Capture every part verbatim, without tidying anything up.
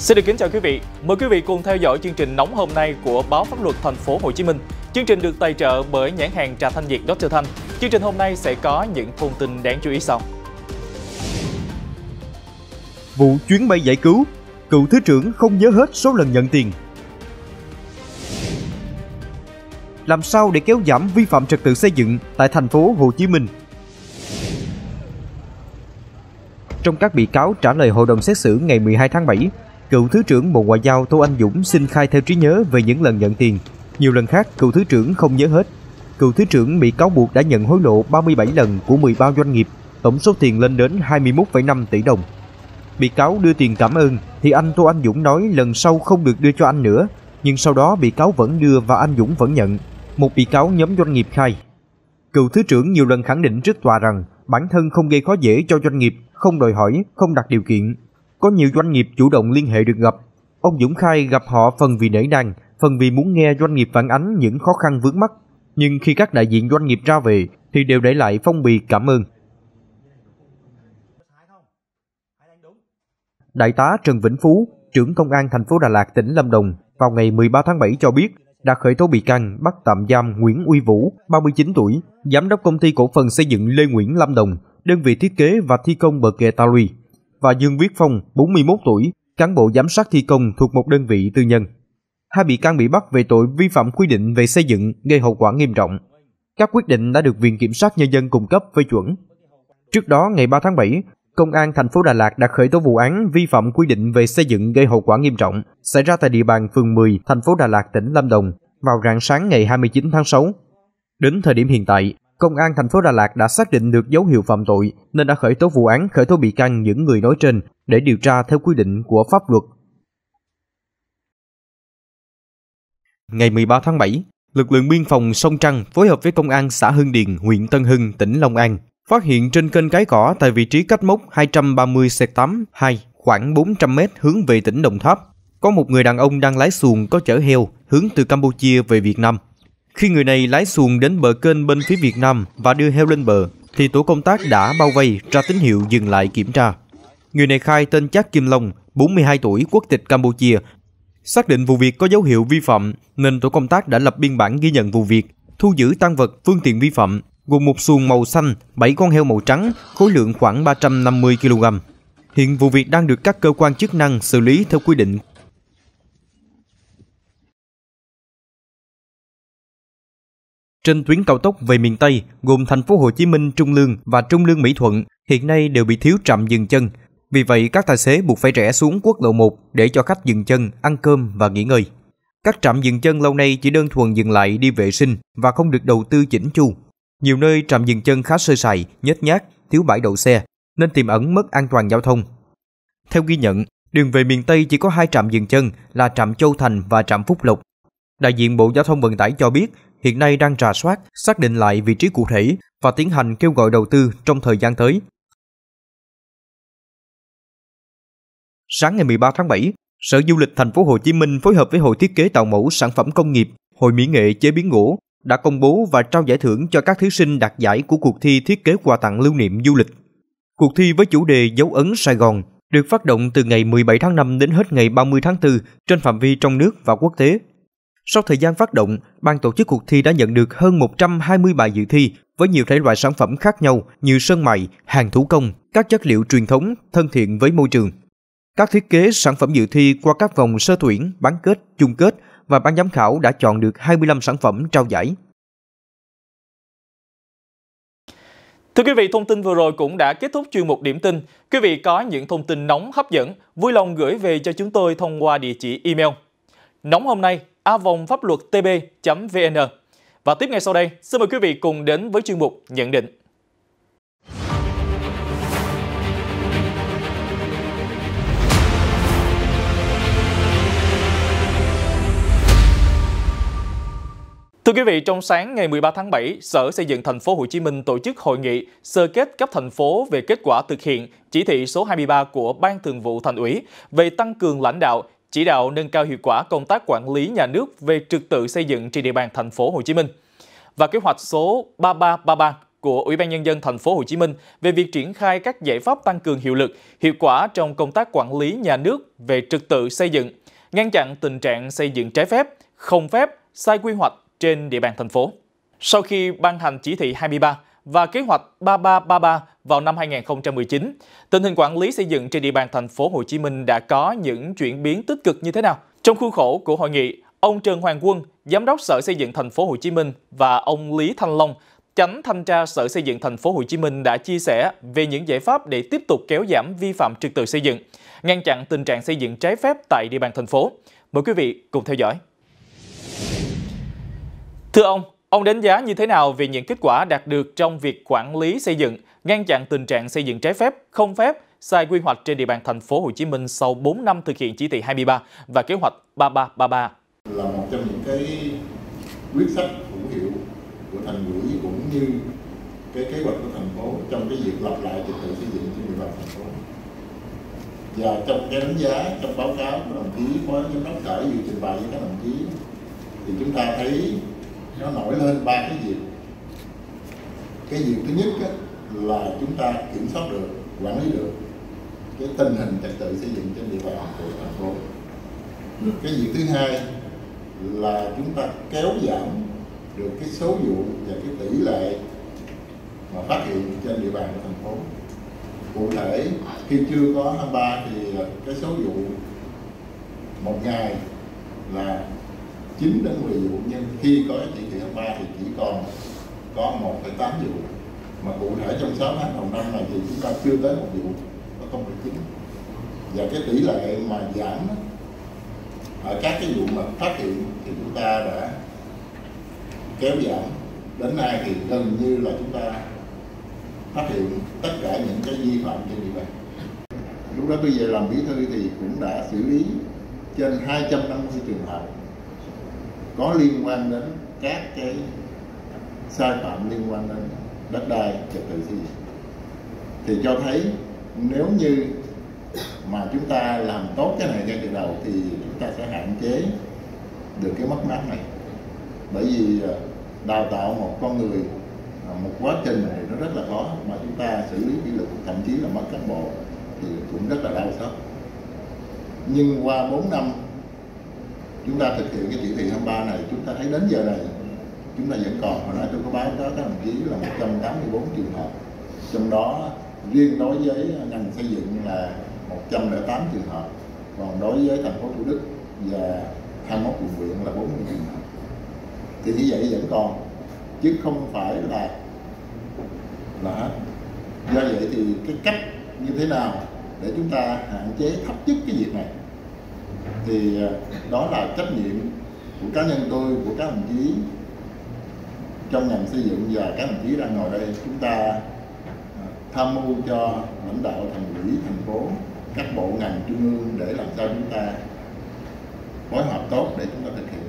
Xin được kính chào quý vị. Mời quý vị cùng theo dõi chương trình nóng hôm nay của báo Pháp luật Thành phố Hồ Chí Minh. Chương trình được tài trợ bởi nhãn hàng trà thanh nhiệt Doctor Thanh. Chương trình hôm nay sẽ có những thông tin đáng chú ý sau. Vụ chuyến bay giải cứu, cựu thứ trưởng không nhớ hết số lần nhận tiền. Làm sao để kéo giảm vi phạm trật tự xây dựng tại thành phố Hồ Chí Minh? Trong các bị cáo trả lời hội đồng xét xử ngày mười hai tháng bảy, cựu Thứ trưởng Bộ Ngoại giao Tô Anh Dũng xin khai theo trí nhớ về những lần nhận tiền. Nhiều lần khác, cựu Thứ trưởng không nhớ hết. Cựu Thứ trưởng bị cáo buộc đã nhận hối lộ ba mươi bảy lần của mười ba doanh nghiệp, tổng số tiền lên đến hai mươi mốt phẩy năm tỷ đồng. Bị cáo đưa tiền cảm ơn thì anh Tô Anh Dũng nói lần sau không được đưa cho anh nữa, nhưng sau đó bị cáo vẫn đưa và anh Dũng vẫn nhận. Một bị cáo nhóm doanh nghiệp khai, cựu Thứ trưởng nhiều lần khẳng định trước tòa rằng bản thân không gây khó dễ cho doanh nghiệp, không đòi hỏi, không đặt điều kiện. Có nhiều doanh nghiệp chủ động liên hệ được gặp. Ông Dũng khai gặp họ phần vì nể nang, phần vì muốn nghe doanh nghiệp phản ánh những khó khăn vướng mắc. Nhưng khi các đại diện doanh nghiệp ra về thì đều để lại phong bì cảm ơn. Đại tá Trần Vĩnh Phú, trưởng công an thành phố Đà Lạt, tỉnh Lâm Đồng, vào ngày mười ba tháng bảy cho biết đã khởi tố bị can, bắt tạm giam Nguyễn Uy Vũ, ba mươi chín tuổi, giám đốc công ty cổ phần xây dựng Lê Nguyễn Lâm Đồng, đơn vị thiết kế và thi công bờ kè Ta Luy, và Dương Viết Phong, bốn mươi mốt tuổi, cán bộ giám sát thi công thuộc một đơn vị tư nhân. Hai bị can bị bắt về tội vi phạm quy định về xây dựng gây hậu quả nghiêm trọng. Các quyết định đã được Viện Kiểm sát Nhân dân cung cấp phê chuẩn. Trước đó, ngày ba tháng bảy, Công an thành phố Đà Lạt đã khởi tố vụ án vi phạm quy định về xây dựng gây hậu quả nghiêm trọng xảy ra tại địa bàn phường mười, thành phố Đà Lạt, tỉnh Lâm Đồng vào rạng sáng ngày hai mươi chín tháng sáu. Đến thời điểm hiện tại, Công an thành phố Đà Lạt đã xác định được dấu hiệu phạm tội nên đã khởi tố vụ án, khởi tố bị can những người nói trên để điều tra theo quy định của pháp luật. Ngày mười ba tháng bảy, lực lượng biên phòng Sông Trăng phối hợp với công an xã Hưng Điền, huyện Tân Hưng, tỉnh Long An phát hiện trên kênh Cái Cỏ tại vị trí cách mốc hai trăm ba mươi xẹt tám hai khoảng bốn trăm mét hướng về tỉnh Đồng Tháp, có một người đàn ông đang lái xuồng có chở heo hướng từ Campuchia về Việt Nam. Khi người này lái xuồng đến bờ kênh bên phía Việt Nam và đưa heo lên bờ, thì tổ công tác đã bao vây, ra tín hiệu dừng lại kiểm tra. Người này khai tên Trác Kim Long, bốn mươi hai tuổi, quốc tịch Campuchia. Xác định vụ việc có dấu hiệu vi phạm nên tổ công tác đã lập biên bản ghi nhận vụ việc, thu giữ tang vật, phương tiện vi phạm gồm một xuồng màu xanh, bảy con heo màu trắng, khối lượng khoảng ba trăm năm mươi ki lô gam. Hiện vụ việc đang được các cơ quan chức năng xử lý theo quy định. Trên tuyến cao tốc về miền Tây gồm thành phố Hồ Chí Minh Trung Lương và Trung Lương Mỹ Thuận hiện nay đều bị thiếu trạm dừng chân. Vì vậy, các tài xế buộc phải rẽ xuống quốc lộ một để cho khách dừng chân, ăn cơm và nghỉ ngơi. Các trạm dừng chân lâu nay chỉ đơn thuần dừng lại đi vệ sinh và không được đầu tư chỉnh chu. Nhiều nơi trạm dừng chân khá sơ sài, nhếch nhác, thiếu bãi đậu xe nên tiềm ẩn mất an toàn giao thông. Theo ghi nhận, đường về miền Tây chỉ có hai trạm dừng chân là trạm Châu Thành và trạm Phúc Lộc. Đại diện Bộ Giao thông Vận tải cho biết hiện nay đang rà soát, xác định lại vị trí cụ thể và tiến hành kêu gọi đầu tư trong thời gian tới. Sáng ngày mười ba tháng bảy, Sở Du lịch Thành phố Hồ Chí Minh phối hợp với Hội Thiết kế Tạo mẫu Sản phẩm Công nghiệp, Hội Mỹ nghệ chế biến gỗ đã công bố và trao giải thưởng cho các thí sinh đạt giải của cuộc thi thiết kế quà tặng lưu niệm du lịch. Cuộc thi với chủ đề Dấu ấn Sài Gòn được phát động từ ngày mười bảy tháng năm đến hết ngày ba mươi tháng tư trên phạm vi trong nước và quốc tế. Sau thời gian phát động, ban tổ chức cuộc thi đã nhận được hơn một trăm hai mươi bài dự thi với nhiều thể loại sản phẩm khác nhau như sơn mài, hàng thủ công, các chất liệu truyền thống thân thiện với môi trường. Các thiết kế sản phẩm dự thi qua các vòng sơ tuyển, bán kết, chung kết và ban giám khảo đã chọn được hai mươi lăm sản phẩm trao giải. Thưa quý vị, thông tin vừa rồi cũng đã kết thúc chuyên mục điểm tin. Quý vị có những thông tin nóng hấp dẫn, vui lòng gửi về cho chúng tôi thông qua địa chỉ email nóng hôm nay a vòng pháp luật t b chấm v n. Và tiếp ngay sau đây, xin mời quý vị cùng đến với chuyên mục nhận định. Thưa quý vị, trong sáng ngày mười ba tháng bảy, Sở Xây dựng Thành phố Hồ Chí Minh tổ chức hội nghị sơ kết cấp thành phố về kết quả thực hiện chỉ thị số hai mươi ba của Ban Thường vụ Thành ủy về tăng cường lãnh đạo, chỉ đạo nâng cao hiệu quả công tác quản lý nhà nước về trật tự xây dựng trên địa bàn Thành phố Hồ Chí Minh và kế hoạch số ba ba ba ba của Ủy ban Nhân dân Thành phố Hồ Chí Minh về việc triển khai các giải pháp tăng cường hiệu lực, hiệu quả trong công tác quản lý nhà nước về trật tự xây dựng, ngăn chặn tình trạng xây dựng trái phép, không phép, sai quy hoạch trên địa bàn thành phố. Sau khi ban hành chỉ thị hai mươi ba và kế hoạch ba ba ba ba vào năm hai nghìn không trăm mười chín, tình hình quản lý xây dựng trên địa bàn thành phố Hồ Chí Minh đã có những chuyển biến tích cực như thế nào? Trong khuôn khổ của hội nghị, ông Trần Hoàng Quân, Giám đốc Sở Xây dựng Thành phố Hồ Chí Minh và ông Lý Thanh Long, Chánh Thanh tra Sở Xây dựng Thành phố Hồ Chí Minh đã chia sẻ về những giải pháp để tiếp tục kéo giảm vi phạm trật tự xây dựng, ngăn chặn tình trạng xây dựng trái phép tại địa bàn thành phố. Mời quý vị cùng theo dõi. Thưa ông, ông đánh giá như thế nào về những kết quả đạt được trong việc quản lý xây dựng, ngăn chặn tình trạng xây dựng trái phép, không phép, sai quy hoạch trên địa bàn thành phố Hồ Chí Minh sau bốn năm thực hiện chỉ thị hai mươi ba và kế hoạch ba ba ba ba? Là một trong những cái quyết sách hữu hiệu của thành ủy cũng như cái kế hoạch của thành phố trong cái việc lập lại trật tự xây dựng trên địa bàn thành phố. Và trong cái đánh giá trong báo cáo của đồng chí Phó Giám đốc Sở vừa trình bày với các đồng chí thì chúng ta thấy nó nổi lên ba cái việc. Cái việc thứ nhất á, là chúng ta kiểm soát được, quản lý được cái tình hình trật tự xây dựng trên địa bàn của thành phố. Cái việc thứ hai là chúng ta kéo giảm được cái số vụ và cái tỷ lệ mà phát hiện trên địa bàn của thành phố. Cụ thể khi chưa có hai mươi ba thì cái số vụ một ngày là chín đến mười vụ, nhưng khi có chỉ thị hai mươi ba thì chỉ còn có một phẩy tám vụ. Mà cụ thể trong sáu tháng đầu năm này thì chúng ta chưa tới một vụ, có không phẩy chín. Và cái tỷ lệ mà giảm ở các cái vụ mà phát hiện thì chúng ta đã kéo giảm. Đến nay thì gần như là chúng ta phát hiện tất cả những cái vi phạm trên địa bàn. Lúc đó tôi về làm bí thư thì cũng đã xử lý trên hai trăm năm mươi trường hợp có liên quan đến các cái sai phạm liên quan đến đất đai, trật tự xây dựng. Thì cho thấy nếu như mà chúng ta làm tốt cái này ngay từ đầu thì chúng ta sẽ hạn chế được cái mất mát này. Bởi vì đào tạo một con người, một quá trình này nó rất là khó, mà chúng ta xử lý kỷ luật, thậm chí là mất cán bộ thì cũng rất là đau xót. Nhưng qua bốn năm chúng ta thực hiện cái chỉ thị hai mươi ba này, chúng ta thấy đến giờ này chúng ta vẫn còn, hồi nãy tôi có báo cáo các đồng chí là một trăm tám mươi tư trường hợp, trong đó riêng đối với ngành xây dựng là một trăm lẻ tám trường hợp, còn đối với thành phố Thủ Đức và hai mươi mốt quận huyện là bốn mươi trường hợp. Thì như vậy vẫn còn, chứ không phải là là hết. Do vậy thì cái cách như thế nào để chúng ta hạn chế thấp nhất cái việc này thì đó là trách nhiệm của cá nhân tôi, của các đồng chí trong ngành xây dựng và các đồng chí đang ngồi đây. Chúng ta tham mưu cho lãnh đạo thành ủy thành phố, các bộ ngành trung ương để làm sao chúng ta phối hợp tốt để chúng ta thực hiện.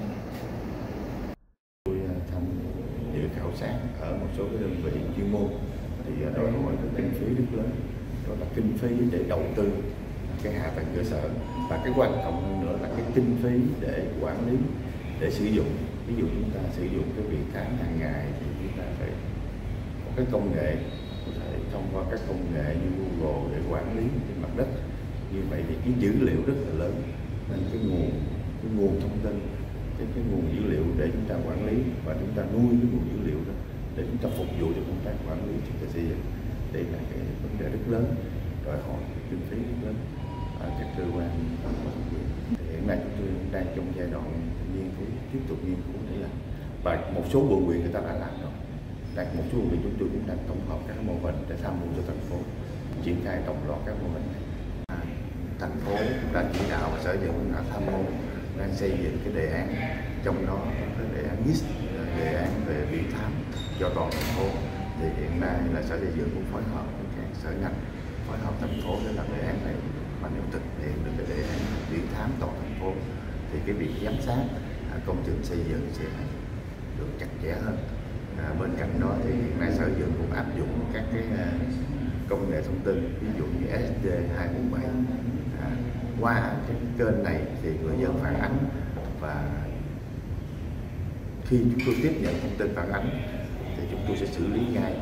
Tôi tham dự khảo sát ở một số cái đơn vị chuyên môn thì đòi hỏi cái kinh phí rất lớn, đó là kinh phí để đầu tư cái hạ tầng cơ sở, và cái quan trọng hơn nữa là cái kinh phí để quản lý, để sử dụng. Ví dụ chúng ta sử dụng cái việc khám hàng ngày thì chúng ta phải có cái công nghệ, có thể thông qua các công nghệ như Google để quản lý trên mặt đất. Như vậy thì cái dữ liệu rất là lớn, nên cái nguồn cái nguồn thông tin, cái, cái nguồn dữ liệu để chúng ta quản lý và chúng ta nuôi cái nguồn dữ liệu đó để chúng ta phục vụ cho công tác quản lý trật tự xây dựng. Đây là cái vấn đề rất lớn, đòi hỏi kinh phí rất lớn ở các cơ quan thẩm quyền. Hiện nay chúng tôi đang trong giai đoạn nghiên cứu, tiếp tục nghiên cứu để làm, và một số quận huyện người ta đã làm rồi. Đang một số quận huyện chúng tôi cũng đang tổng hợp các mô hình để tham mưu cho thành phố triển khai đồng loạt các mô hình này. À, thành phố cũng đã chỉ đạo và Sở Xây dựng đã tham mưu đang xây dựng cái đề án, trong đó có cái đề án mix, đề án về viễn thám cho toàn thành phố. Thì hiện nay là Sở Xây dựng cũng phối hợp với các sở ngành, phối hợp thành phố để làm đề án này. Mà nếu thực hiện được cái đề án viễn thám toàn thành phố thì cái việc giám sát à, công trình xây dựng sẽ được chặt chẽ hơn. À, bên cạnh đó thì hiện nay Sở Xây dựng cũng áp dụng các cái à, công nghệ thông tin, ví dụ như S D hai bốn bảy. À, qua cái kênh này thì người dân phản ánh, và khi chúng tôi tiếp nhận thông tin phản ánh thì chúng tôi sẽ xử lý ngay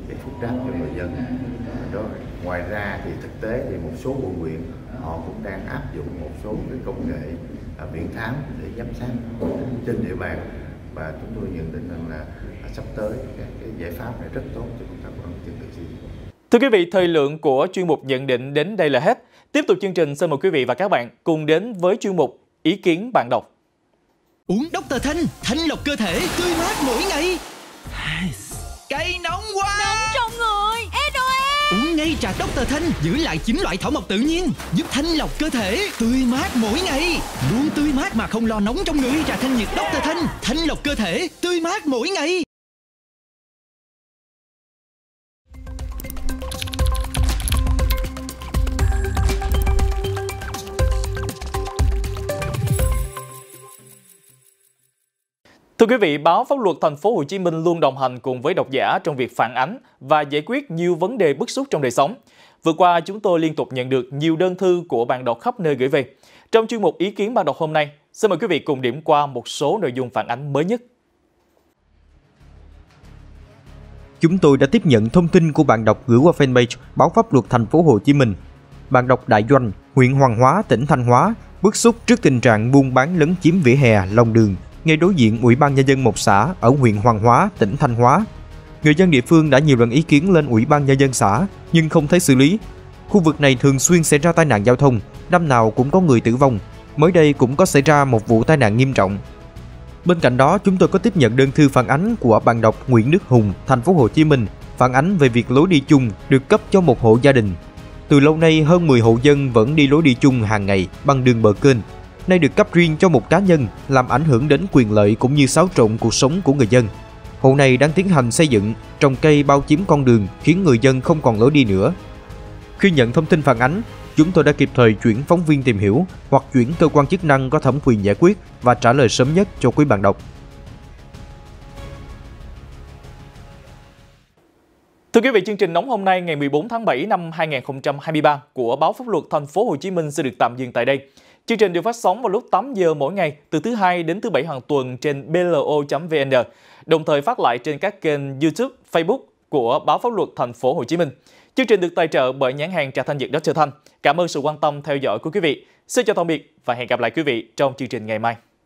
cái phúc đáp cho người dân. Đó. Ngoài ra thì thực tế thì một số quận huyện họ cũng đang áp dụng một số cái công nghệ à, viễn thám để giám sát trên địa bàn, và chúng tôi nhận định rằng là, là sắp tới cái, cái giải pháp này rất tốt cho công tác quản lý trật tự xây dựng. Thưa quý vị, thời lượng của chuyên mục nhận định đến đây là hết. Tiếp tục chương trình, xin mời quý vị và các bạn cùng đến với chuyên mục Ý kiến bạn đọc. Uống Doctor Thanh, thanh lọc cơ thể, tươi mát mỗi ngày. Cây nóng quá, nóng trong người, ê đồ ê. Uống ngay trà Doctor Thanh, giữ lại chín loại thảo mộc tự nhiên, giúp thanh lọc cơ thể, tươi mát mỗi ngày. Luôn tươi mát mà không lo nóng trong người. Trà thanh nhiệt Doctor Thanh, thanh lọc cơ thể, tươi mát mỗi ngày. Thưa quý vị, báo Pháp luật Thành phố Hồ Chí Minh luôn đồng hành cùng với độc giả trong việc phản ánh và giải quyết nhiều vấn đề bức xúc trong đời sống. Vừa qua, chúng tôi liên tục nhận được nhiều đơn thư của bạn đọc khắp nơi gửi về. Trong chuyên mục Ý kiến bạn đọc hôm nay, xin mời quý vị cùng điểm qua một số nội dung phản ánh mới nhất. Chúng tôi đã tiếp nhận thông tin của bạn đọc gửi qua fanpage báo Pháp luật Thành phố Hồ Chí Minh. Bạn đọc Đại Doanh, huyện Hoàng Hóa, tỉnh Thanh Hóa, bức xúc trước tình trạng buôn bán lấn chiếm vỉa hè, lòng đường ngay đối diện Ủy ban Nhân dân một xã ở huyện Hoàng Hóa, tỉnh Thanh Hóa. Người dân địa phương đã nhiều lần ý kiến lên Ủy ban Nhân dân xã nhưng không thấy xử lý. Khu vực này thường xuyên xảy ra tai nạn giao thông, năm nào cũng có người tử vong. Mới đây cũng có xảy ra một vụ tai nạn nghiêm trọng. Bên cạnh đó, chúng tôi có tiếp nhận đơn thư phản ánh của bạn đọc Nguyễn Đức Hùng, Thành phố Hồ Chí Minh, phản ánh về việc lối đi chung được cấp cho một hộ gia đình. Từ lâu nay, hơn mười hộ dân vẫn đi lối đi chung hàng ngày bằng đường bờ kênh, nay được cấp riêng cho một cá nhân, làm ảnh hưởng đến quyền lợi cũng như xáo trộn cuộc sống của người dân. Hộ này đang tiến hành xây dựng, trồng cây bao chiếm con đường khiến người dân không còn lối đi nữa. Khi nhận thông tin phản ánh, chúng tôi đã kịp thời chuyển phóng viên tìm hiểu hoặc chuyển cơ quan chức năng có thẩm quyền giải quyết và trả lời sớm nhất cho quý bạn đọc. Thưa quý vị, chương trình nóng hôm nay ngày mười bốn tháng bảy năm hai nghìn không trăm hai mươi ba của báo Pháp luật Thành phố Hồ Chí Minh sẽ được tạm dừng tại đây. Chương trình được phát sóng vào lúc tám giờ mỗi ngày từ thứ hai đến thứ bảy hàng tuần trên B L O chấm V N, đồng thời phát lại trên các kênh YouTube, Facebook của báo Pháp luật Thành phố Hồ Chí Minh. Chương trình được tài trợ bởi nhãn hàng trà thanh nhiệt Doctor Thanh. Cảm ơn sự quan tâm theo dõi của quý vị. Xin chào tạm biệt và hẹn gặp lại quý vị trong chương trình ngày mai.